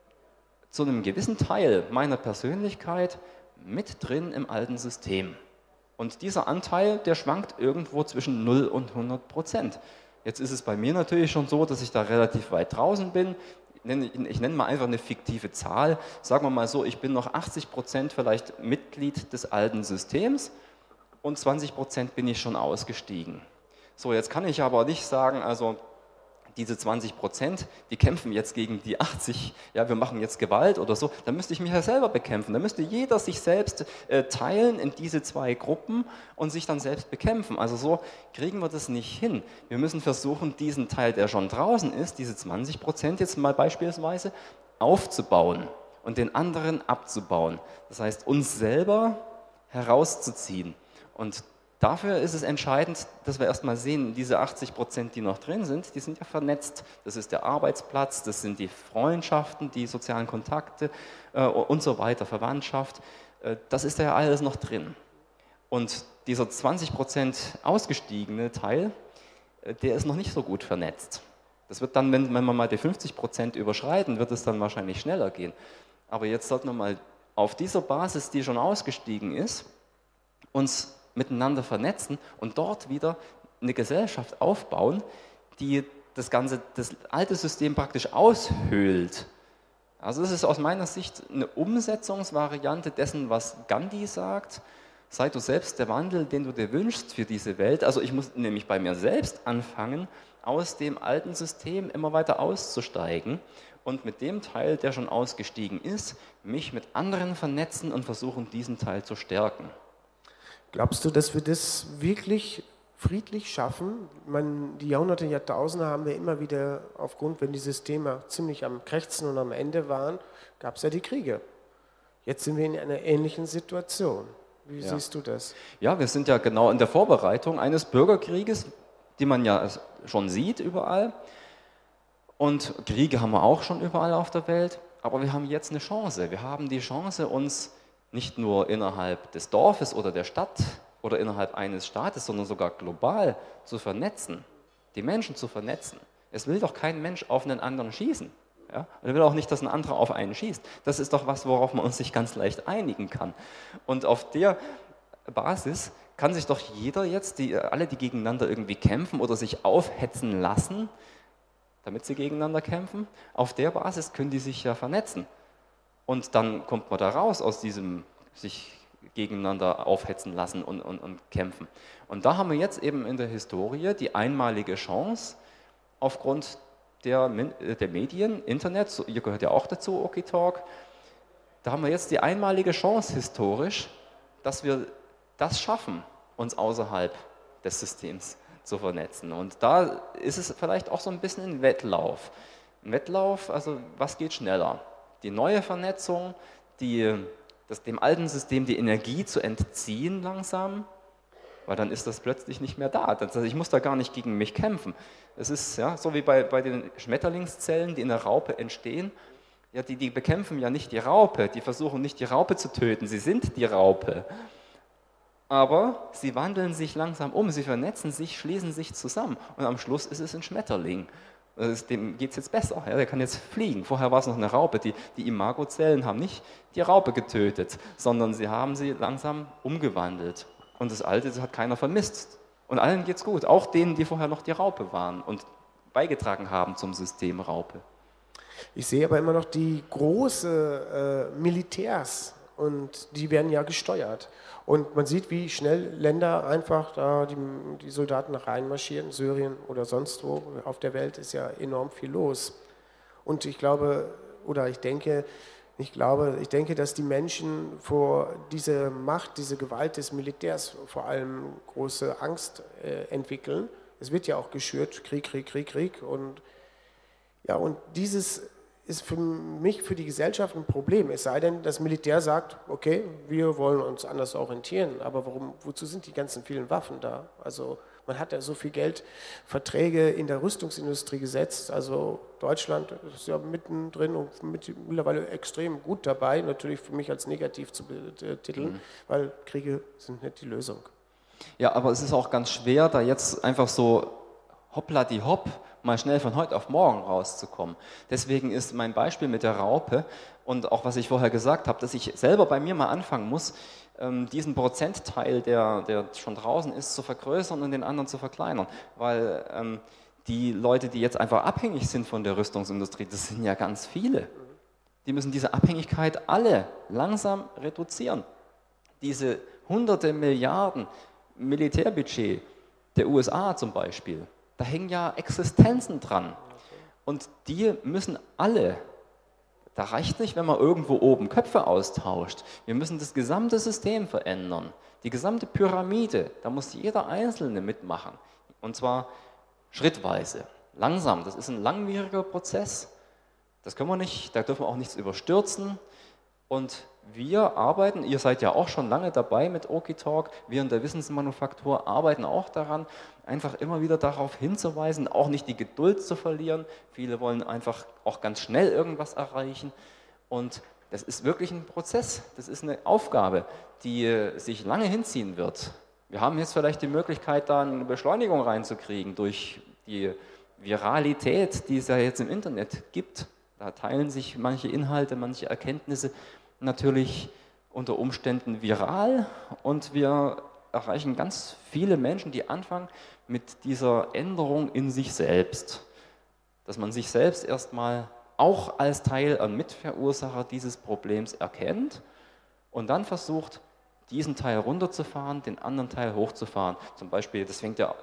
zu einem gewissen Teil meiner Persönlichkeit mit drin im alten System. Und dieser Anteil, der schwankt irgendwo zwischen null und hundert Prozent. Jetzt ist es bei mir natürlich schon so, dass ich da relativ weit draußen bin. Ich nenne, ich nenne mal einfach eine fiktive Zahl. Sagen wir mal so, ich bin noch achtzig Prozent vielleicht Mitglied des alten Systems. Und zwanzig Prozent bin ich schon ausgestiegen. So, jetzt kann ich aber nicht sagen, also diese zwanzig Prozent, die kämpfen jetzt gegen die achtzig, ja, wir machen jetzt Gewalt oder so, dann müsste ich mich ja selber bekämpfen. Dann müsste jeder sich selbst äh, teilen in diese zwei Gruppen und sich dann selbst bekämpfen. Also so kriegen wir das nicht hin. Wir müssen versuchen, diesen Teil, der schon draußen ist, diese zwanzig Prozent jetzt mal beispielsweise, aufzubauen und den anderen abzubauen. Das heißt, uns selber herauszuziehen. Und dafür ist es entscheidend, dass wir erstmal sehen, diese achtzig Prozent, die noch drin sind, die sind ja vernetzt. Das ist der Arbeitsplatz, das sind die Freundschaften, die sozialen Kontakte äh, und so weiter, Verwandtschaft. Äh, das ist ja alles noch drin. Und dieser zwanzig Prozent ausgestiegene Teil, äh, der ist noch nicht so gut vernetzt. Das wird dann, wenn, wenn wir mal die fünfzig Prozent überschreiten, wird es dann wahrscheinlich schneller gehen. Aber jetzt sollten wir mal auf dieser Basis, die schon ausgestiegen ist, uns miteinander vernetzen und dort wieder eine Gesellschaft aufbauen, die das ganze, das alte System praktisch aushöhlt. Also das ist aus meiner Sicht eine Umsetzungsvariante dessen, was Gandhi sagt. Sei du selbst der Wandel, den du dir wünschst für diese Welt. Also ich muss nämlich bei mir selbst anfangen, aus dem alten System immer weiter auszusteigen und mit dem Teil, der schon ausgestiegen ist, mich mit anderen vernetzen und versuchen, diesen Teil zu stärken. Glaubst du, dass wir das wirklich friedlich schaffen? Man, die Jahrhunderte, Jahrtausende haben wir immer wieder, aufgrund, wenn die Systeme ziemlich am Krächzen und am Ende waren, gab es ja die Kriege. Jetzt sind wir in einer ähnlichen Situation. Wie ja. siehst du das? Ja, wir sind ja genau in der Vorbereitung eines Bürgerkrieges, die man ja schon sieht überall. Und Kriege haben wir auch schon überall auf der Welt. Aber wir haben jetzt eine Chance. Wir haben die Chance, uns nicht nur innerhalb des Dorfes oder der Stadt oder innerhalb eines Staates, sondern sogar global zu vernetzen, die Menschen zu vernetzen. Es will doch kein Mensch auf einen anderen schießen. Ja? Und er will auch nicht, dass ein anderer auf einen schießt. Das ist doch was, worauf man uns sich ganz leicht einigen kann. Und auf der Basis kann sich doch jeder jetzt, die, alle, die gegeneinander irgendwie kämpfen oder sich aufhetzen lassen, damit sie gegeneinander kämpfen, auf der Basis können die sich ja vernetzen. Und dann kommt man da raus aus diesem sich gegeneinander aufhetzen lassen und, und, und kämpfen. Und da haben wir jetzt eben in der Historie die einmalige Chance, aufgrund der, der Medien, Internet, ihr gehört ja auch dazu, OKTalk, da haben wir jetzt die einmalige Chance historisch, dass wir das schaffen, uns außerhalb des Systems zu vernetzen. Und da ist es vielleicht auch so ein bisschen ein Wettlauf. Ein Wettlauf, also was geht schneller? Die neue Vernetzung, die, das, dem alten System die Energie zu entziehen langsam, weil dann ist das plötzlich nicht mehr da. Also ich muss da gar nicht gegen mich kämpfen. Es ist ja so wie bei, bei den Schmetterlingszellen, die in der Raupe entstehen. Ja, die, die bekämpfen ja nicht die Raupe, die versuchen nicht die Raupe zu töten, sie sind die Raupe. Aber sie wandeln sich langsam um, sie vernetzen sich, schließen sich zusammen und am Schluss ist es ein Schmetterling. Also dem geht es jetzt besser, ja, der kann jetzt fliegen. Vorher war es noch eine Raupe, die, die Imagozellen haben nicht die Raupe getötet, sondern sie haben sie langsam umgewandelt. Und das Alte, das hat keiner vermisst. Und allen geht es gut, auch denen, die vorher noch die Raupe waren und beigetragen haben zum System Raupe. Ich sehe aber immer noch die großen äh, Militärs und die werden ja gesteuert. Und man sieht, wie schnell Länder einfach da die, die Soldaten reinmarschieren, Syrien oder sonst wo auf der Welt ist ja enorm viel los. Und ich glaube, oder ich denke, ich glaube, ich denke, dass die Menschen vor dieser Macht, diese Gewalt des Militärs vor allem große Angst äh, entwickeln. Es wird ja auch geschürt, Krieg, Krieg, Krieg, Krieg und ja, und dieses ist für mich, für die Gesellschaft ein Problem. Es sei denn, das Militär sagt, okay, wir wollen uns anders orientieren, aber warum, wozu sind die ganzen vielen Waffen da? Also man hat ja so viel Geld, Verträge in der Rüstungsindustrie gesetzt, also Deutschland ist ja mittendrin und mit, mittlerweile extrem gut dabei, natürlich für mich als negativ zu betiteln, mhm. weil Kriege sind nicht die Lösung. Ja, aber es ist auch ganz schwer, da jetzt einfach so hoppla die hopp mal schnell von heute auf morgen rauszukommen. Deswegen ist mein Beispiel mit der Raupe und auch was ich vorher gesagt habe, dass ich selber bei mir mal anfangen muss, diesen Prozentteil, der, der schon draußen ist, zu vergrößern und den anderen zu verkleinern. Weil ähm, die Leute, die jetzt einfach abhängig sind von der Rüstungsindustrie, das sind ja ganz viele. Die müssen diese Abhängigkeit alle langsam reduzieren. Diese hunderte Milliarden Militärbudget der U S A zum Beispiel, da hängen ja Existenzen dran. Und die müssen alle, da reicht nicht, wenn man irgendwo oben Köpfe austauscht. Wir müssen das gesamte System verändern. Die gesamte Pyramide, da muss jeder Einzelne mitmachen. Und zwar schrittweise, langsam. Das ist ein langwieriger Prozess. Das können wir nicht, da dürfen wir auch nichts überstürzen. Und wir arbeiten, ihr seid ja auch schon lange dabei mit OKTalk, wir in der Wissensmanufaktur arbeiten auch daran, einfach immer wieder darauf hinzuweisen, auch nicht die Geduld zu verlieren. Viele wollen einfach auch ganz schnell irgendwas erreichen und das ist wirklich ein Prozess, das ist eine Aufgabe, die sich lange hinziehen wird. Wir haben jetzt vielleicht die Möglichkeit, da eine Beschleunigung reinzukriegen durch die Viralität, die es ja jetzt im Internet gibt. Da teilen sich manche Inhalte, manche Erkenntnisse natürlich unter Umständen viral und wir erreichen ganz viele Menschen, die anfangen mit dieser Änderung in sich selbst. Dass man sich selbst erstmal auch als Teil, ein Mitverursacher dieses Problems erkennt und dann versucht, diesen Teil runterzufahren, den anderen Teil hochzufahren. Zum Beispiel, das fängt ja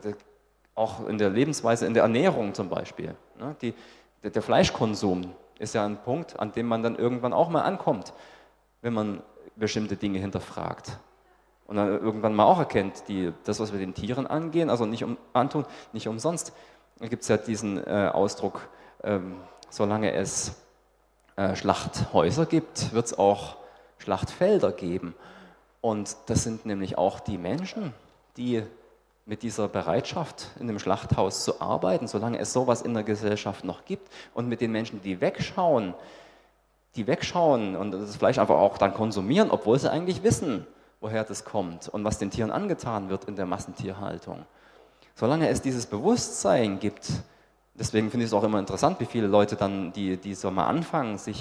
auch in der Lebensweise, in der Ernährung zum Beispiel. Die, der Fleischkonsum ist ja ein Punkt, an dem man dann irgendwann auch mal ankommt, wenn man bestimmte Dinge hinterfragt. Und dann irgendwann mal auch erkennt, die, das, was wir den Tieren angehen, also nicht um, antun, nicht umsonst. Da gibt es ja diesen äh, Ausdruck, ähm, solange es äh, Schlachthäuser gibt, wird es auch Schlachtfelder geben. Und das sind nämlich auch die Menschen, die mit dieser Bereitschaft, in einem Schlachthaus zu arbeiten, solange es sowas in der Gesellschaft noch gibt und mit den Menschen, die wegschauen, die wegschauen und das Fleisch einfach auch dann konsumieren, obwohl sie eigentlich wissen, woher das kommt und was den Tieren angetan wird in der Massentierhaltung. Solange es dieses Bewusstsein gibt, deswegen finde ich es auch immer interessant, wie viele Leute dann, die, die so mal anfangen, sich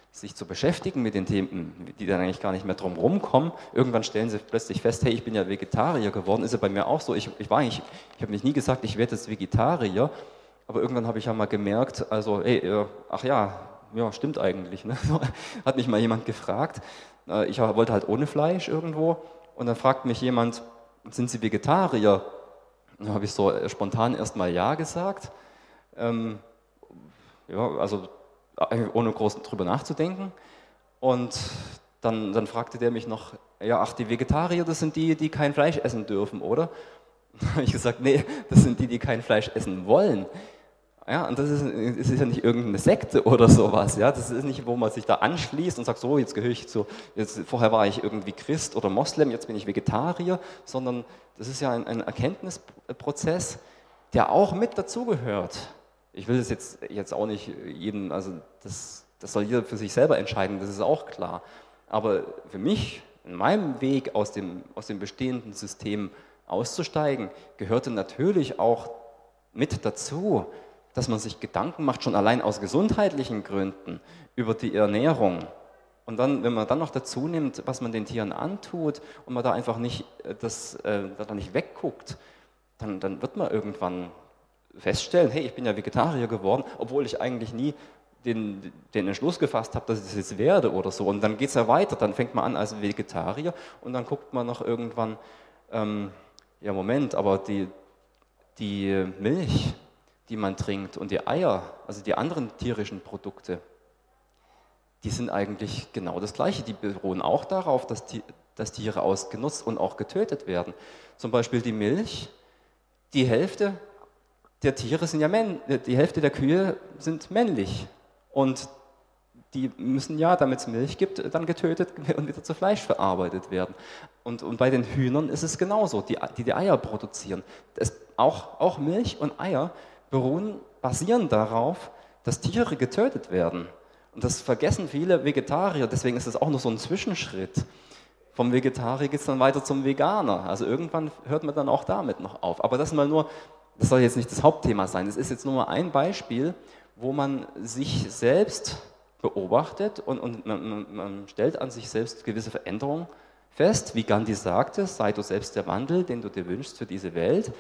sich zu beschäftigen mit den Themen, die dann eigentlich gar nicht mehr drum rumkommen. Irgendwann stellen sie plötzlich fest, hey, ich bin ja Vegetarier geworden, ist ja bei mir auch so. Ich, ich war eigentlich, ich habe mich nie gesagt, ich werde jetzt Vegetarier, aber irgendwann habe ich ja mal gemerkt, also, ey, äh, ach ja, ja, stimmt eigentlich. Ne? Hat mich mal jemand gefragt, äh, ich wollte halt ohne Fleisch irgendwo und dann fragt mich jemand, sind Sie Vegetarier? Dann habe ich so spontan erstmal ja gesagt, ähm, ja, also ohne groß drüber nachzudenken. Und dann, dann fragte der mich noch, ja, ach, die Vegetarier, das sind die, die kein Fleisch essen dürfen, oder? Dann habe ich gesagt, nee, das sind die, die kein Fleisch essen wollen. Ja, und das ist, das ist ja nicht irgendeine Sekte oder sowas. Ja? Das ist nicht, wo man sich da anschließt und sagt, so, jetzt gehöre ich zu, jetzt, vorher war ich irgendwie Christ oder Moslem, jetzt bin ich Vegetarier, sondern das ist ja ein, ein Erkenntnisprozess, der auch mit dazugehört. Ich will das jetzt, jetzt auch nicht jedem, also das, das soll jeder für sich selber entscheiden, das ist auch klar. Aber für mich, in meinem Weg aus dem, aus dem bestehenden System auszusteigen, gehörte natürlich auch mit dazu, dass man sich Gedanken macht, schon allein aus gesundheitlichen Gründen, über die Ernährung. Und dann, wenn man dann noch dazu nimmt, was man den Tieren antut und man da einfach nicht, das, äh, da nicht wegguckt, dann, dann wird man irgendwann feststellen, hey, ich bin ja Vegetarier geworden, obwohl ich eigentlich nie den, den Entschluss gefasst habe, dass ich das jetzt werde oder so. Und dann geht es ja weiter, dann fängt man an als Vegetarier und dann guckt man noch irgendwann, ähm, ja Moment, aber die, die Milch, die man trinkt und die Eier, also die anderen tierischen Produkte, die sind eigentlich genau das Gleiche. Die beruhen auch darauf, dass, die, dass Tiere ausgenutzt und auch getötet werden. Zum Beispiel die Milch, die Hälfte der Tiere sind ja männlich, die Hälfte der Kühe sind männlich und die müssen ja, damit es Milch gibt, dann getötet und wieder zu Fleisch verarbeitet werden. Und, und bei den Hühnern ist es genauso, die die, die Eier produzieren. Es, auch, auch Milch und Eier beruhen, basieren darauf, dass Tiere getötet werden. Und das vergessen viele Vegetarier, deswegen ist es auch nur so ein Zwischenschritt. Vom Vegetarier geht es dann weiter zum Veganer. Also irgendwann hört man dann auch damit noch auf. Aber das mal nur, das soll jetzt nicht das Hauptthema sein. Das ist jetzt nur mal ein Beispiel, wo man sich selbst beobachtet und, und man, man stellt an sich selbst gewisse Veränderungen fest. Wie Gandhi sagte, sei du selbst der Wandel, den du dir wünschst für diese Welt.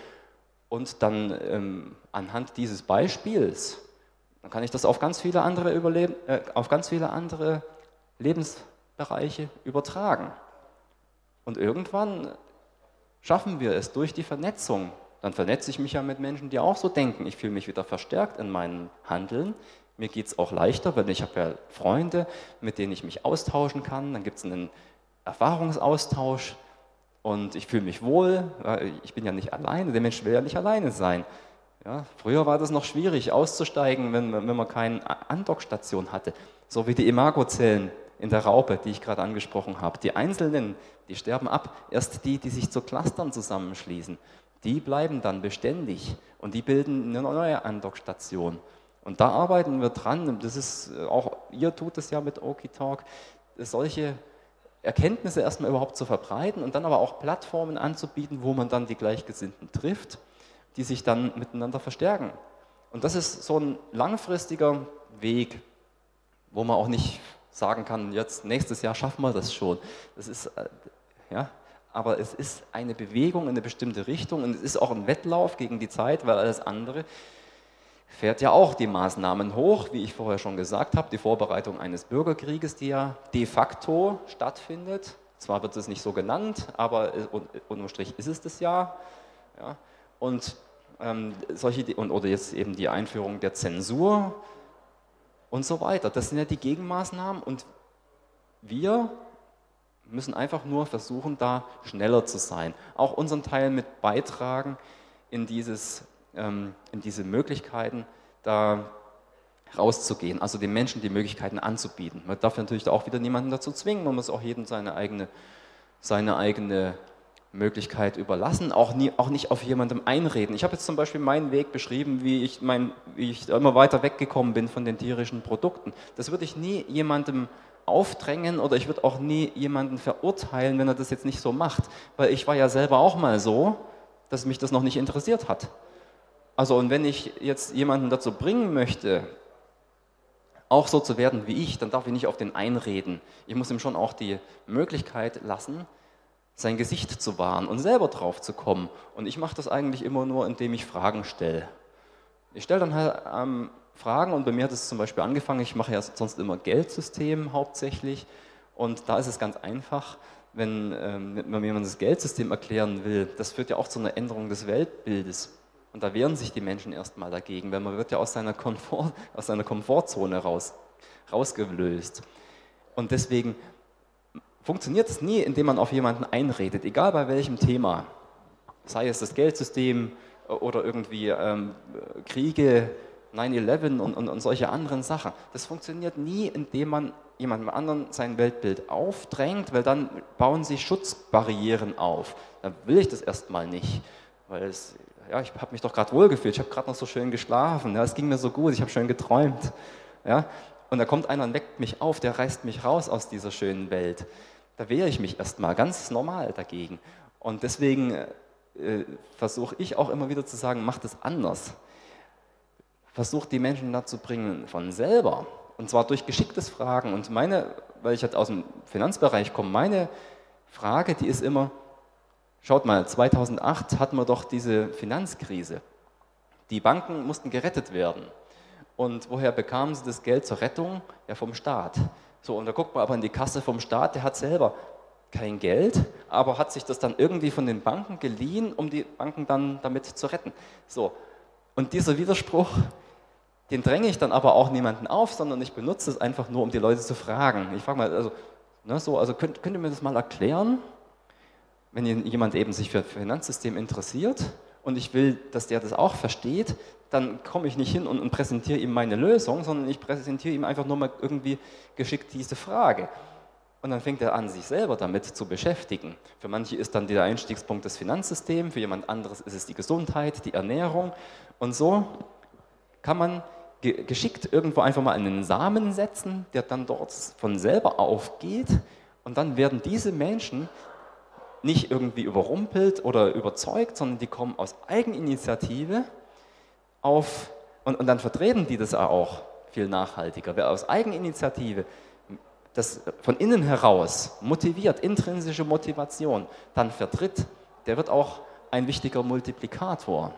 Und dann ähm, anhand dieses Beispiels, dann kann ich das auf ganz viele andere, Überleben, äh, auf ganz viele andere Lebensbereiche übertragen. Und irgendwann schaffen wir es durch die Vernetzung. Dann vernetze ich mich ja mit Menschen, die auch so denken. Ich fühle mich wieder verstärkt in meinem Handeln. Mir geht es auch leichter, weil ich habe ja Freunde, mit denen ich mich austauschen kann. Dann gibt es einen Erfahrungsaustausch und ich fühle mich wohl. Ich bin ja nicht alleine, der Mensch will ja nicht alleine sein. Ja, früher war das noch schwierig, auszusteigen, wenn, wenn man keine Andockstation hatte. So wie die Imagozellen in der Raupe, die ich gerade angesprochen habe. Die Einzelnen, die sterben ab. Erst die, die sich zu Clustern zusammenschließen, die bleiben dann beständig und die bilden eine neue Andockstation. Und da arbeiten wir dran. Das ist auch, ihr tut es ja mit Okie-Talk, solche Erkenntnisse erstmal überhaupt zu verbreiten und dann aber auch Plattformen anzubieten, wo man dann die Gleichgesinnten trifft, die sich dann miteinander verstärken. Und das ist so ein langfristiger Weg, wo man auch nicht sagen kann, jetzt nächstes Jahr schaffen wir das schon. Das ist, ja, aber es ist eine Bewegung in eine bestimmte Richtung und es ist auch ein Wettlauf gegen die Zeit, weil alles andere fährt ja auch die Maßnahmen hoch, wie ich vorher schon gesagt habe, die Vorbereitung eines Bürgerkrieges, die ja de facto stattfindet. Zwar wird es nicht so genannt, aber unterm Strich ist es das ja. Ja. Und ähm, solche, und, oder jetzt eben die Einführung der Zensur und so weiter. Das sind ja die Gegenmaßnahmen und wir müssen einfach nur versuchen, da schneller zu sein. Auch unseren Teil mit beitragen in, dieses, ähm, in diese Möglichkeiten, da rauszugehen, also den Menschen die Möglichkeiten anzubieten. Man darf natürlich auch wieder niemanden dazu zwingen, man muss auch jedem seine eigene, seine eigene Möglichkeit überlassen, auch, nie, auch nicht auf jemandem einreden. Ich habe jetzt zum Beispiel meinen Weg beschrieben, wie ich, mein, wie ich immer weiter weggekommen bin von den tierischen Produkten. Das würde ich nie jemandem aufdrängen oder ich würde auch nie jemanden verurteilen, wenn er das jetzt nicht so macht, weil ich war ja selber auch mal so, dass mich das noch nicht interessiert hat. Also und wenn ich jetzt jemanden dazu bringen möchte, auch so zu werden wie ich, dann darf ich nicht auf den einreden. Ich muss ihm schon auch die Möglichkeit lassen, sein Gesicht zu wahren und selber drauf zu kommen. Und ich mache das eigentlich immer nur, indem ich Fragen stelle. Ich stelle dann halt ähm, Fragen und bei mir hat es zum Beispiel angefangen, ich mache ja sonst immer Geldsystem hauptsächlich und da ist es ganz einfach, wenn, ähm, wenn man jemand das Geldsystem erklären will, das führt ja auch zu einer Änderung des Weltbildes. Und da wehren sich die Menschen erstmal dagegen, weil man wird ja aus seiner, Komfort, aus seiner Komfortzone raus, rausgelöst. Und deswegen funktioniert es nie, indem man auf jemanden einredet, egal bei welchem Thema. Sei es das Geldsystem oder irgendwie ähm, Kriege, neun elf und, und, und solche anderen Sachen. Das funktioniert nie, indem man jemandem anderen sein Weltbild aufdrängt, weil dann bauen sich Schutzbarrieren auf. Dann will ich das erstmal nicht, weil es... Ja, ich habe mich doch gerade wohlgefühlt, ich habe gerade noch so schön geschlafen, ja, es ging mir so gut, ich habe schön geträumt. Ja, und da kommt einer und weckt mich auf, der reißt mich raus aus dieser schönen Welt. Da wehre ich mich erstmal ganz normal dagegen. Und deswegen äh, versuche ich auch immer wieder zu sagen, macht es anders. Versucht die Menschen dazu bringen, von selber, und zwar durch geschicktes Fragen. Und meine, weil ich halt aus dem Finanzbereich komme, meine Frage, die ist immer, schaut mal, zweitausendacht hatten wir doch diese Finanzkrise. Die Banken mussten gerettet werden. Und woher bekamen sie das Geld zur Rettung? Ja, vom Staat. So, und da guckt man aber in die Kasse vom Staat, der hat selber kein Geld, aber hat sich das dann irgendwie von den Banken geliehen, um die Banken dann damit zu retten. So, und dieser Widerspruch, den dränge ich dann aber auch niemanden auf, sondern ich benutze es einfach nur, um die Leute zu fragen. Ich frage mal, also, ne, so, also könnt, könnt ihr mir das mal erklären? Wenn jemand eben sich für Finanzsystem interessiert und ich will, dass der das auch versteht, dann komme ich nicht hin und, und präsentiere ihm meine Lösung, sondern ich präsentiere ihm einfach nur mal irgendwie geschickt diese Frage. Und dann fängt er an, sich selber damit zu beschäftigen. Für manche ist dann der Einstiegspunkt das Finanzsystem, für jemand anderes ist es die Gesundheit, die Ernährung. Und so kann man ge- geschickt irgendwo einfach mal einen Samen setzen, der dann dort von selber aufgeht. Und dann werden diese Menschen nicht irgendwie überrumpelt oder überzeugt, sondern die kommen aus Eigeninitiative auf, und, und dann vertreten die das auch viel nachhaltiger. Wer aus Eigeninitiative das von innen heraus motiviert, intrinsische Motivation, dann vertritt, der wird auch ein wichtiger Multiplikator.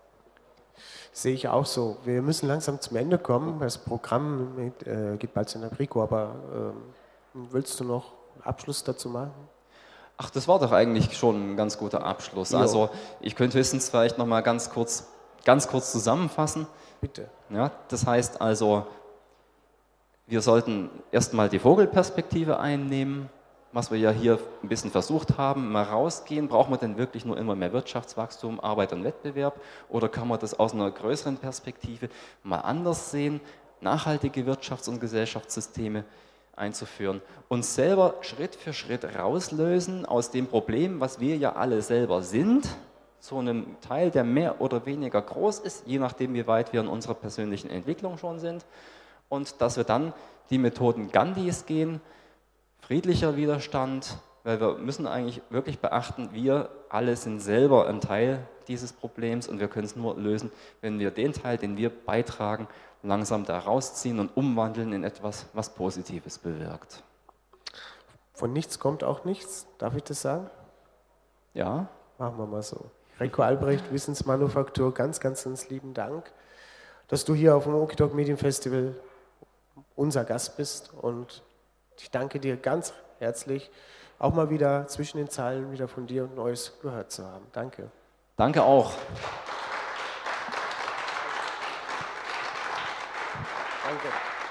Sehe ich auch so. Wir müssen langsam zum Ende kommen. Das Programm mit, äh, geht bald zu einer Rico, aber ähm, willst du noch einen Abschluss dazu machen? Ach, das war doch eigentlich schon ein ganz guter Abschluss. Jo. Also ich könnte höchstens vielleicht noch mal ganz kurz, ganz kurz zusammenfassen. Bitte. Ja, das heißt also, wir sollten erstmal die Vogelperspektive einnehmen, was wir ja hier ein bisschen versucht haben, mal rausgehen. Braucht man denn wirklich nur immer mehr Wirtschaftswachstum, Arbeit und Wettbewerb? Oder kann man das aus einer größeren Perspektive mal anders sehen, nachhaltige Wirtschafts- und Gesellschaftssysteme einzuführen, uns selber Schritt für Schritt rauslösen aus dem Problem, was wir ja alle selber sind, zu einem Teil, der mehr oder weniger groß ist, je nachdem, wie weit wir in unserer persönlichen Entwicklung schon sind, und dass wir dann die Methoden Gandhis gehen, friedlicher Widerstand, weil wir müssen eigentlich wirklich beachten, wir alle sind selber ein Teil dieses Problems und wir können es nur lösen, wenn wir den Teil, den wir beitragen, langsam da rausziehen und umwandeln in etwas, was Positives bewirkt. Von nichts kommt auch nichts, darf ich das sagen? Ja. Machen wir mal so. Rico Albrecht, Wissensmanufaktur, ganz, ganz, ganz lieben Dank, dass du hier auf dem Okidok Medienfestival unser Gast bist, und ich danke dir ganz herzlich, auch mal wieder zwischen den Zeilen wieder von dir Neues gehört zu haben. Danke. Danke auch. Danke.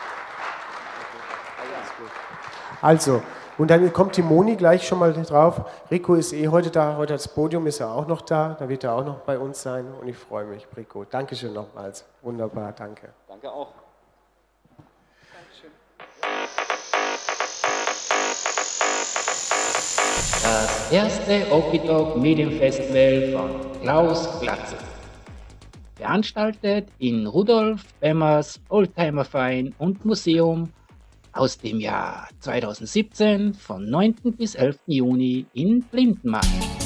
Also, und dann kommt die Moni gleich schon mal drauf. Rico ist eh heute da, heute das Podium ist er auch noch da, da wird er auch noch bei uns sein, und ich freue mich, Rico. Dankeschön nochmals. Wunderbar, danke. Danke auch. Das erste Okidok Medienfestival von Klaus Glatze. Veranstaltet in Rudolf Bemmers Oldtimerverein und Museum aus dem Jahr zweitausendsiebzehn von neunten bis elften Juni in Blindenmarkt.